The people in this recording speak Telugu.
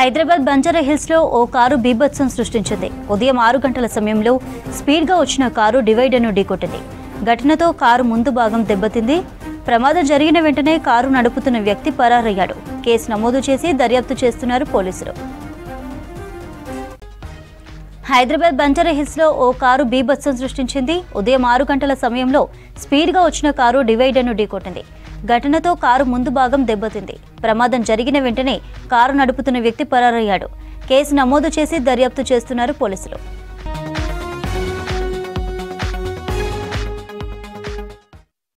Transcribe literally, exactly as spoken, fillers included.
హైదరాబాద్ బంజారా హిల్స్ లో ఓ కారు బీభత్సం సృష్టించింది. ఉదయం ఆరు గంటల సమయంలో స్పీడ్ గా వచ్చిన కారు డివైడర్ ను ఢీకొట్టింది. ఘటనతో కారు ముందు భాగం దెబ్బతింది. ప్రమాదం జరిగిన వెంటనే కారు నడుపుతున్న వ్యక్తి పరారయ్యాడు. కేసు నమోదు చేసి దర్యాప్తు చేస్తున్నారు పోలీసులు. హైదరాబాద్ బంజారా హిల్స్ లో ఓ కారు బీభత్సం సృష్టించింది. ఉదయం ఆరు గంటల సమయంలో స్పీడ్ గా వచ్చిన కారు డివైడర్ ను ఢీకొట్టింది. ఘటనతో కారు ముందు భాగం దెబ్బతింది. ప్రమాదం జరిగిన వెంటనే కారు నడుపుతున్న వ్యక్తి పరారయ్యాడు. కేసు నమోదు చేసి దర్యాప్తు చేస్తున్నారు పోలీసులు.